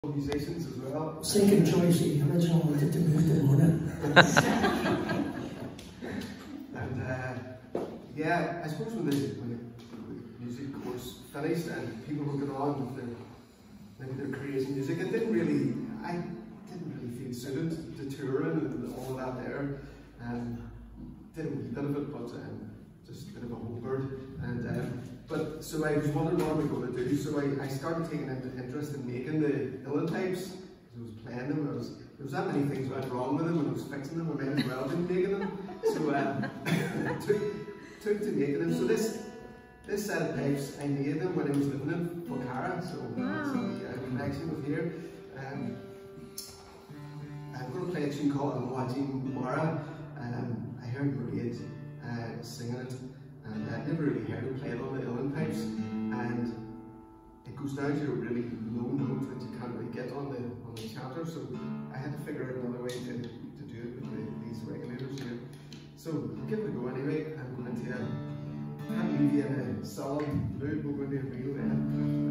musicians as well. Second choice, the original wanted to move to Mona. And yeah, I suppose when the music course finished and people were going on with their careers in music, I didn't really feel suited to touring and all of that there. Did a wee bit of it, but just a bit of a homebird. But so I was wondering what we were going to do. So I started taking an interest in making the uilleann pipes. I was playing them. There was that many things went wrong with them when I was fixing them. I might as well been making them. So took to making them. So this set of pipes, I made them when I was living in Bheairic. So that's the connection with here. I'm going to play a tune called Alwajin Mara. I heard Maria singing it, and I never really heard him play it on the uilleann pipes, and it goes down to a really low note that you can't really get on the chanter, so I had to figure out another way to do it with these regulators here. So I'll give it a go anyway. I'm going to can't leave you in a solemn mood, we're going to reel in.